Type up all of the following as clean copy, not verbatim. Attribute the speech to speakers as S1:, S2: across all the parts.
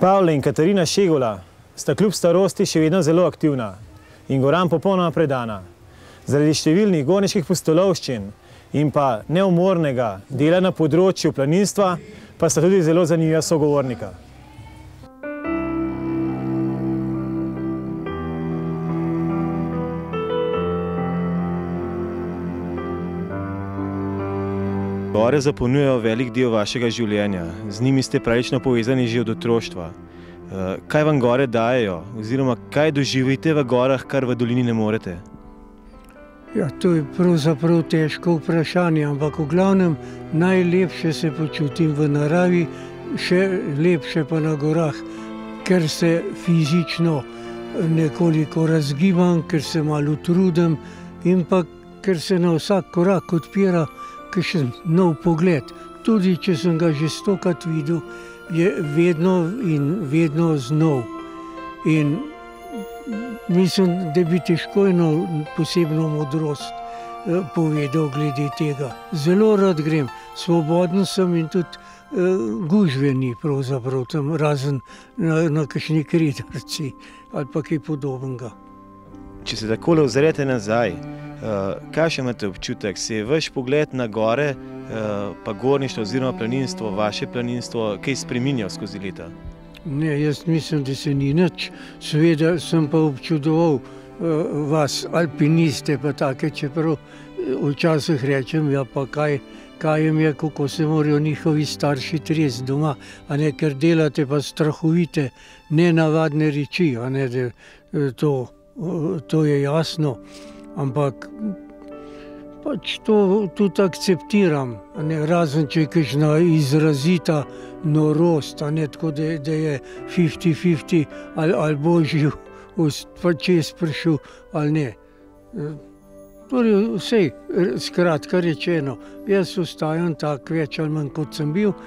S1: Pavle in Katarina Šegula sta kljub starosti še vedno zelo aktivna in goram popolnoma predana. Zaradi številnih gorniških pustolovščin in pa neumornega dela na področju planinstva pa sta tudi zelo zanimiva sogovornika. Gore zapolnjujejo velik del vašega življenja. Z njimi ste praktično povezani že od otroštva. Kaj vam gore dajejo? Oziroma, kaj doživite v gorah, kar v dolini ne morete?
S2: Ja, to je pravzaprav težko vprašanje, ampak v glavnem najlepše se počutim v naravi, še lepše pa na gorah, ker se fizično nekoliko razgibam, ker se malo trudim in pa ker se na vsak korak odpira kakšen nov pogled. Tudi če sem ga že 100-krat videl, je vedno in vedno znov. In mislim, da bi težko eno posebno modrost povedal glede tega. Zelo rad grem, svoboden sem in tudi gužve ni pravzaprav tam, razen na kakšni kridarci ali pa kaj podobnega.
S1: Če se takole ozrete nazaj, kakšen imate občutek? Se je vaš pogled na gore, pa gorništvo oziroma planinstvo, vaše planinstvo, kaj spreminjal skozi leta?
S2: Ne, jaz mislim, da se ni nič. Seveda sem pa občudoval vas, alpiniste pa take, čeprav včasih rečem, ja pa kaj jim je, kako se morajo njihovi starši tresti doma, a ne, ker delate pa strahovite, nenavadne reči, a ne, da to je jasno, ampak pač to tudi akceptiram, razen če je kakšna izrazita norost, tako da je 50-50 ali božji pa čez prišel ali ne. Torej vse, skratka rečeno, jaz ostajam tak več ali manj kot sem bil,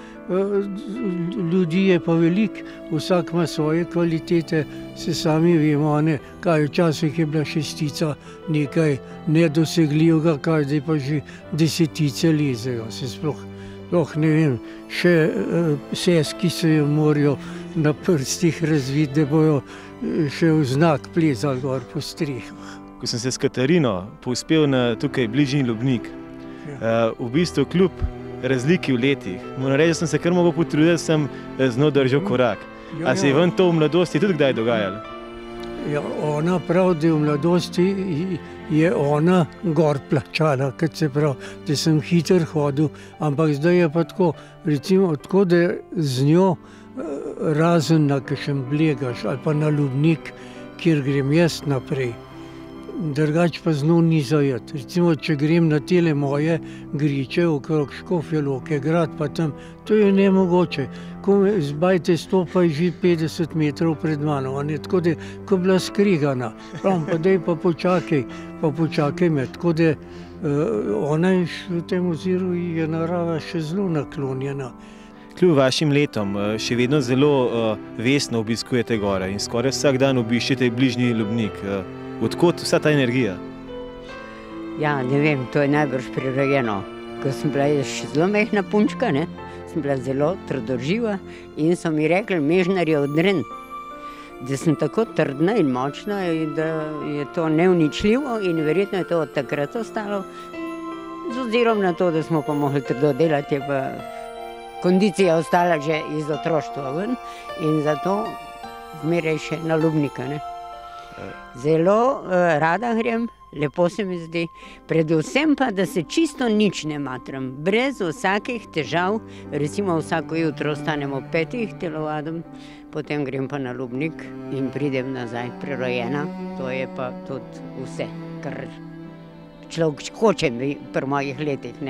S2: ljudi je pa veliko, vsak ima svoje kvalitete, se sami vemo, kaj včasih je bila šestica nekaj nedosegljivega, kaj zdaj pa že desetice lezejo, se sploh ne vem, še seski se jo morajo na prstih razviti, da bojo še v znak plezali gor po strehah.
S1: Ko sem se s Katarino povzpel na tukaj bližnji Lubnik, v bistvu kljub razliki v letih, moram reči, da sem se kar mogel potruditi, da sem z njo držal korak. A se je vam to v mladosti tudi kdaj dogajalo?
S2: Ja, ona pravi, da v mladosti je ona gor plačala, kot se pravi, da sem hiter hodil, ampak zdaj je pa tako, recimo tako, da z njo razen na kakšen Blegaš ali pa na Lubnik, kjer grem jaz naprej, drugače pa z njo ni zajet. Recimo, če grem na tele moje griče okrog Škofje Loke, grad pa tam, to je nemogoče. Ko me zbajte stopa že 50 metrov pred mano, tako da, ko je bila skrigana. Pravim, pa daj pa počakaj me, tako da ona je v tem oziru je narava še zelo naklonjena.
S1: Kljub vašim letom še vedno zelo vestno obiskujete gore in skoraj vsak dan obiščete bližnji Lubnik. Odkot vsa ta energija?
S3: Ja, ne vem, to je najbrž prirojeno. Ko sem bila še zelo mehna punčka, sem bila zelo trdoživa in so mi rekli, mežnar je odren, da sem tako trdna in močna, da je to neuničljivo in verjetno je to od takrat ostalo. Z ozirom na to, da smo pa mogli trdo delati, je pa kondicija ostala že iz otroštva ven in zato zmeraj še na Lubnika. Zelo rada grem, lepo se mi zdi, predvsem pa, da se čisto nič ne matram, brez vsakih težav, recimo vsako jutro ostanem ob 5 telovadim, potem grem pa na Lubnik in pridem nazaj prerojena, to je pa tudi vse, kar človek hoče pri mojih letih.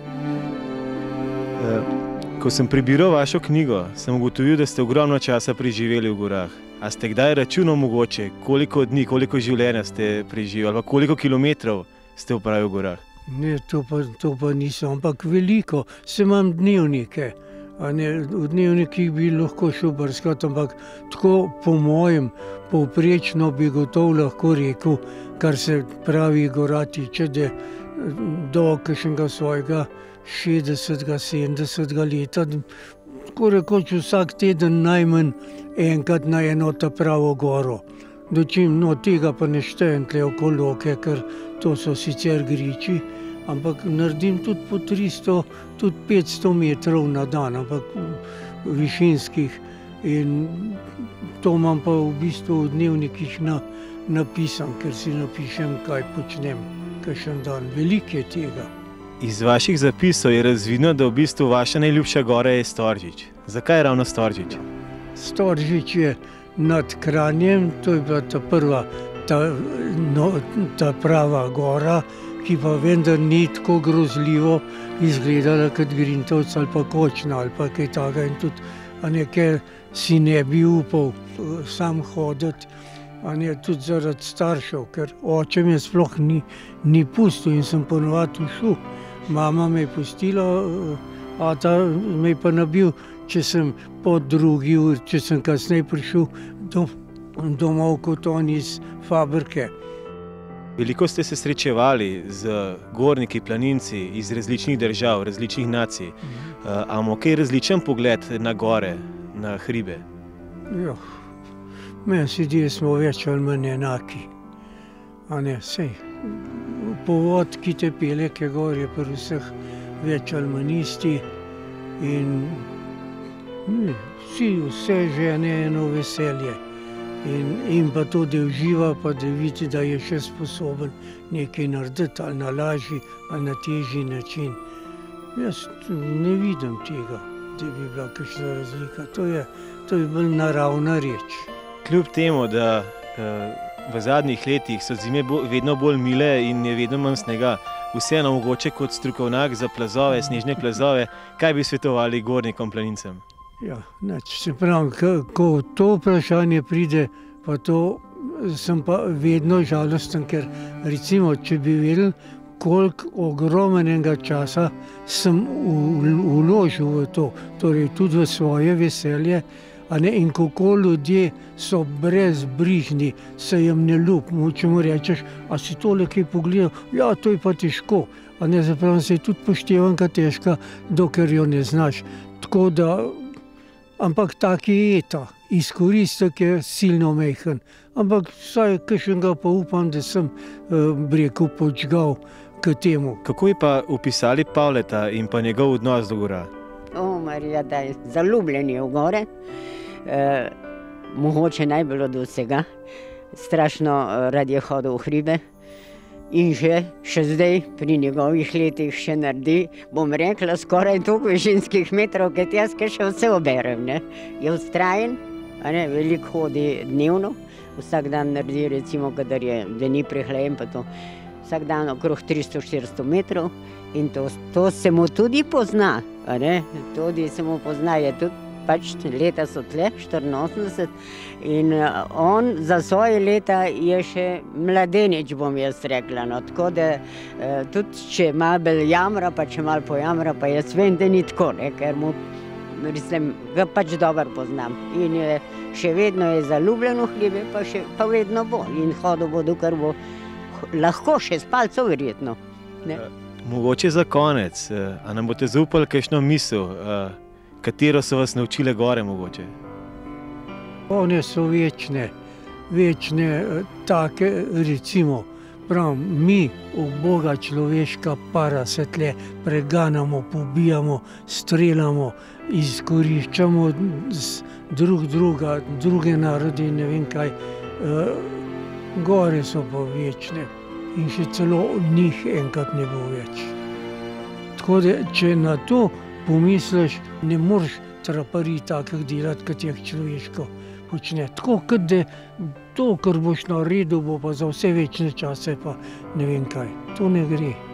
S1: Ko sem prebiral vašo knjigo, sem ugotovil, da ste ogromno časa preživeli v gorah. A ste kdaj računal mogoče, koliko dni, koliko življenja ste preživeli, ali koliko kilometrov ste opravili v gorah?
S2: Ne, to pa nisem, ampak veliko. Se imam dnevnike. V dnevnikih bi lahko šel brskati, ampak tako po mojem povprečno bi gotovo lahko rekel, kar se pravi gora tiče, da do kakšnega svojega 60. 70. leta, tako rekoč vsak teden najmanj enkrat na eno ta pravo goro. Dočim, no, tega pa ne štejem tle okoli Loke, ker to so sicer griči, ampak naredim tudi po 300, tudi 500 metrov na dan, ampak višinskih. In to imam pa v bistvu v dnevnikih napisan, ker si napišem, kaj počnem kakšen dan. Veliko je tega.
S1: Iz vaših zapisov je razvidno, da v bistvu vaša najljubša gora je Storžič. Zakaj ravno Storžič?
S2: Storžič je nad Kranjem, to je bila ta prva, ta prava gora, ki pa vendar ni tako grozljivo izgledala kot Grintovec ali pa Kočna ali pa kaj takega. In tudi, ker si ne bi upal sam hoditi, tudi zaradi staršev, ker oče me sploh ni pustil in sem ponovadi ušel. Mama me je pustila, ata me je pa nabil, če sem po 2. uri, če sem kasneje prišel domov kot on iz fabrike.
S1: Veliko ste se srečevali z gorniki, planinci iz različnih držav, različnih nacij. Imamo kaj različen pogled na gore, na hribe?
S2: Ja, meni se zdi, da smo več ali manj enaki. Sej, povod, ki te pelje ke gor, je pri vseh več ali manj isti. In vse žene eno veselje. In pa to, da uživa, pa da vidi, da je še sposoben nekaj narediti, ali na lažji, ali na težji način. Jaz ne vidim tega, da bi bila kakšna razlika. To je bolj naravna reč.
S1: Kljub temu, da v zadnjih letih so zime vedno bolj mile in je vedno manj snega, vseeno mogoče kot strokovnjak za plazove, snežne plazove, kaj bi svetovali gornikom, planincem?
S2: Ja, se pravi, ko to vprašanje pride, pa to sem pa vedno žalosten, ker recimo, če bi vedel, koliko ogromnega časa sem vložil v to, torej tudi v svoje veselje, in kako ljudje so brezbrižni, se jim ne ljub. Če mu rečeš, a si tole kaj pogledal? Ja, to je pa težko. Zapravo se je tudi poštevanka težka, dokler jo ne znaš. Tako da, ampak taki je ta. Izkoristek je silno majhen. Ampak vsaj kakšnega pa upam, da sem rekel počgal k temu.
S1: Kako je pa opisali Pavleta in pa njegov odnos do gora?
S3: Marija, da je zaljubljen je v gore. Mogoče najbolj od vsega. Strašno rad je hodil v hribe. In še zdaj, pri njegovih letih še naredi, bom rekla, skoraj toliko višinskih metrov, kot jaz, ki še vse oberem. Je vztrajen, veliko hodi dnevno, vsak dan naredi, recimo, kadar je, da ni prehlajen, pa to vsak dan okrog 300-400 metrov. In to se mu tudi pozna, tudi se mu pozna, je tudi pač leta so tle, 84, in on za svoje leta je še mladenič, bom jaz rekla. Tako da tudi če malo jamra, pa če malo pojamra, pa jaz vem, da ni tako, ker mu, mislim, ga pač dobro poznam. In še vedno je zaljubljen v hribe, pa vedno bo. In hodil bo, dokler bo lahko še s palcev verjetno.
S1: Mogoče za konec, a nam boste zaupali kakšno misel, katero so vas naučile gore mogoče?
S2: One so večne, take, recimo, mi, uboga človeška para, se tle preganjamo, pobijamo, streljamo, izkoriščamo druge narodi, ne vem kaj. Gore so pa večne in še celo njih enkrat ne bo več. Tako da, če na to pomisliš, ne moreš traparij takih delati, kot je človeško počne. Tako, kot da to, kar boš naredil, bo pa za vse večne čase, pa ne vem kaj. To ne gre.